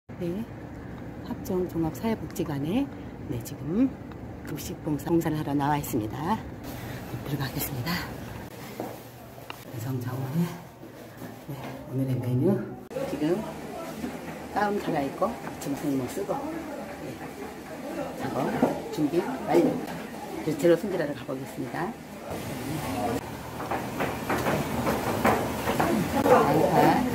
네, 합정 종합사회복지관에 지금 급식봉사를 하러 나와 있습니다. 들어가겠습니다. 여성정원에 오늘의 메뉴 지금 가운 갈아입고 아침 손목 쓰고 저거 준비 완료. 재료 손질하러 가보겠습니다. 양파,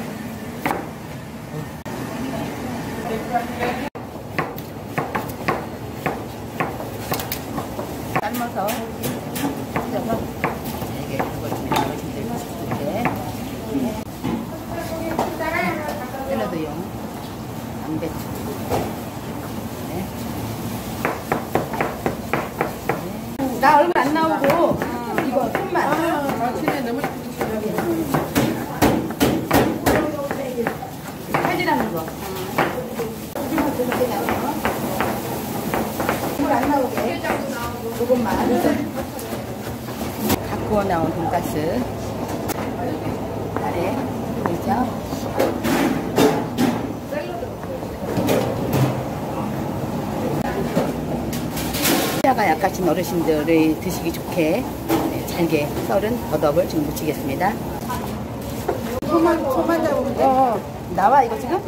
삶아서 찢어서 이게 그걸 좀 어르신들 드실 때 샐러드용 양배추 나 얼굴 안 나오고 이거 손만 살이라는 거 얼굴 안 나오게 조금만 갖고 나온 돈가스 아래 보이죠? 가 약하신 어르신들이 드시기 좋게 잘게 썰은 버덕을 지금 묻히겠습니다. 손만 잡으면 돼? 나와 이거 지금?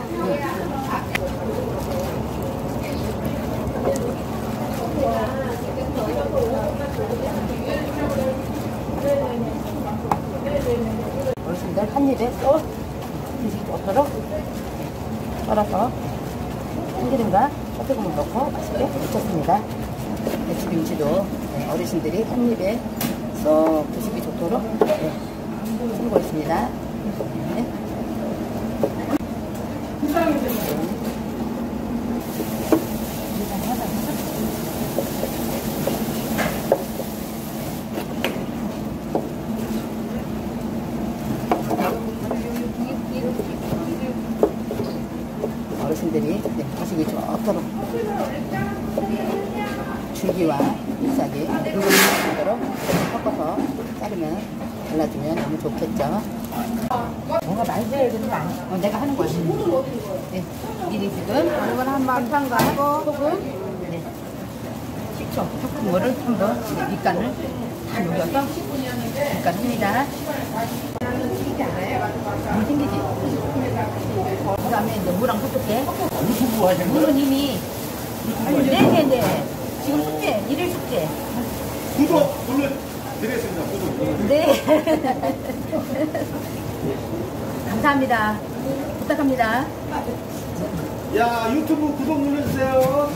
어르신들 한 입에 또 드시기 좋도록 썰어서 참기름과 소금을 넣고 맛있게 무쳤습니다. 배추김치도 어르신들이 한 입에 쏙 드시기 좋도록 썰고 있습니다. 어르신들이 드시기 좋도록 줄기와 잎사귀 굵은으로 섞어서 자르면 잘라주면 너무 좋겠죠. 뭔가 만져야 되는 거 아니야? 내가 하는 거야. 네, 미리 지금 이건 한 만찬 거 하고 소금, 식초, 소금물을 한번 밑간을 다 녹여서 밑간합니다. 물 생기지? 그 다음에 이제 물랑 섞을게. 물은 이미 네네네. 지금 숙제, 일일 숙제. 구독 눌러드리겠습니다. 구독. 네. 감사합니다. 부탁합니다. 야, 유튜브 구독 눌러주세요.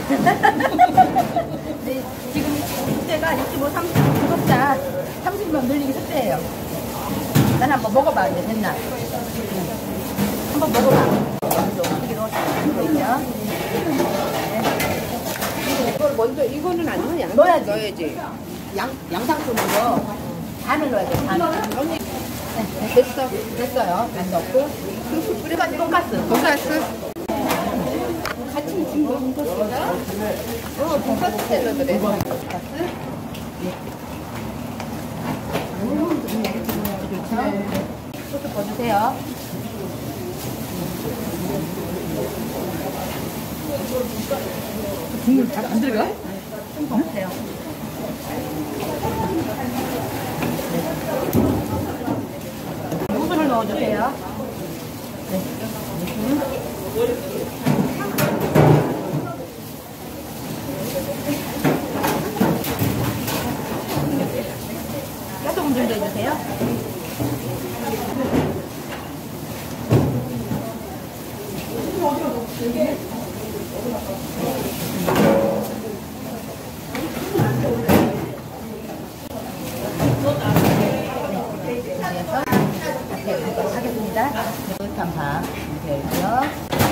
네, 지금 숙제가 유튜브 30 구독자 30명 늘리기 숙제예요. 난 한번 먹어봐. 이제 됐나? 한번 먹어봐. 여기로 거 있죠? 이걸 먼저 이거는 안 넣어? 양 넣어야지. 양상추 먼저 반을 넣어야 돼. 반. 네, 됐어요. 반 넣고. 그리고 돈가스. 같이 무슨 거 돈가스가? 돈가스 샐러드래. 돈가스. 소스 넣어주세요. 국물 잘 안 들어가? 좀 더 주세요. 무순을 넣어주세요. 네. 소금 좀 넣어주세요. 하겠습니다. 따뜻한 밥 되어있고요.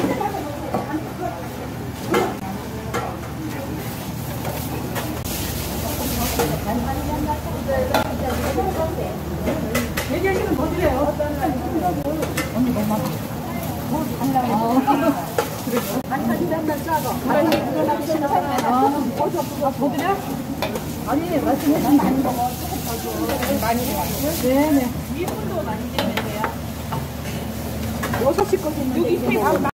얘기하시면 뭐 드려요? 언니 너무 많아. 뭐 달라고. 반찬이 한번 싸고. 아니, 그거 하시는 사람은 뭐 드려? 아니, 말씀해주면 많이 먹어. 많이 먹어. 네네. 2분도 많이 되면 돼요. 6시 거든요. 여기